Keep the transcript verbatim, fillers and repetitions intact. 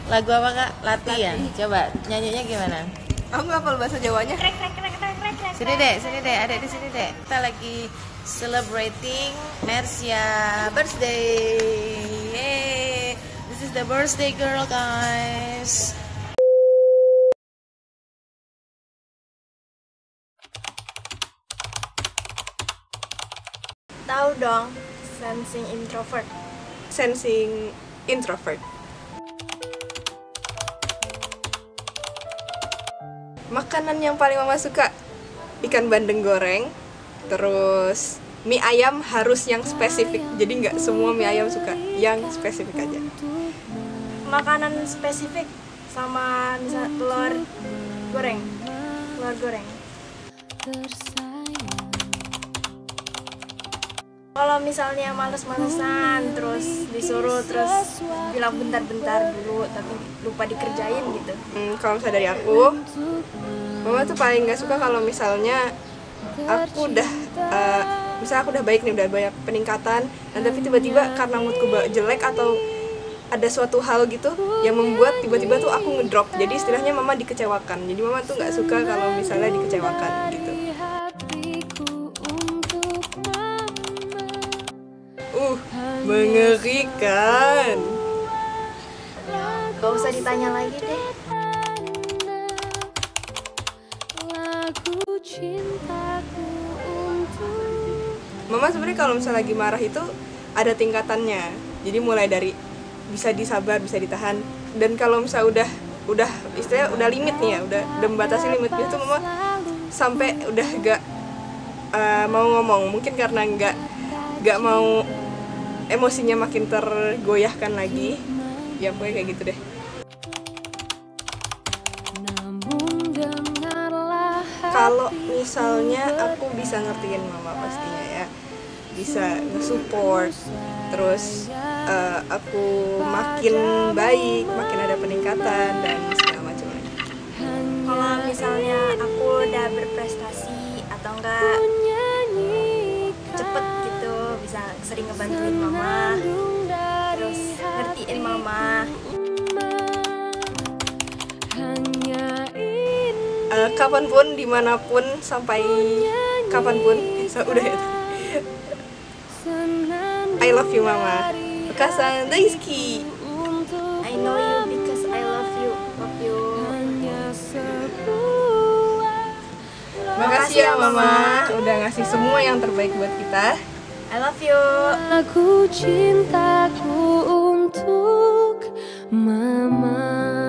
Lagu apa kak? Lati ya? Coba nyanyinya gimana? Aku nggak hafal bahasa Jawanya. Sini deh, sini deh, ada di sini deh. Kita lagi celebrating Mercia birthday. Yay! This is the birthday girl, guys. Tahu dong, sensing introvert. Sensing introvert. Makanan yang paling mama suka, ikan bandeng goreng. Terus mie ayam harus yang spesifik. Jadi nggak semua mie ayam suka, yang spesifik aja. Makanan spesifik sama misal telur goreng. Telur goreng. Kalau misalnya males-malesan terus disuruh terus bilang bentar-bentar dulu tapi lupa dikerjain gitu. Hmm, kalau misalnya dari aku, mama tuh paling nggak suka kalau misalnya aku udah uh, misalnya aku udah baik nih, udah banyak peningkatan, dan tapi tiba-tiba karena moodku jelek atau ada suatu hal gitu yang membuat tiba-tiba tuh aku ngedrop. Jadi istilahnya mama dikecewakan. Jadi mama tuh nggak suka kalau misalnya dikecewakan gitu. Uh, mengerikan. Gak usah ditanya lagi deh. Mama sebenarnya kalau misalnya lagi marah itu ada tingkatannya. Jadi mulai dari bisa disabar, bisa ditahan. Dan kalau misalnya udah udah istilahnya udah limit nih ya, udah udah membatasi limitnya itu mama sampai udah gak uh, mau ngomong. Mungkin karena gak gak mau emosinya makin tergoyahkan lagi. Ya pokoknya kayak gitu deh. Kalau misalnya aku bisa ngertiin mama pastinya ya, bisa nge-support, terus uh, aku makin baik, makin ada peningkatan dan segala macam lagi. Kalau misalnya aku udah berprestasi atau enggak cepet gitu, bisa sering ngebantuin mama, terus ngertiin mama. Uh, kapanpun, dimanapun, sampai kapanpun, so, udah ya. I love you mama. Kasan Daisuki. I know you because I love you. Love you. Makasih ya mama, udah ngasih semua yang terbaik buat kita. I love you. Aku cintaku untuk mama.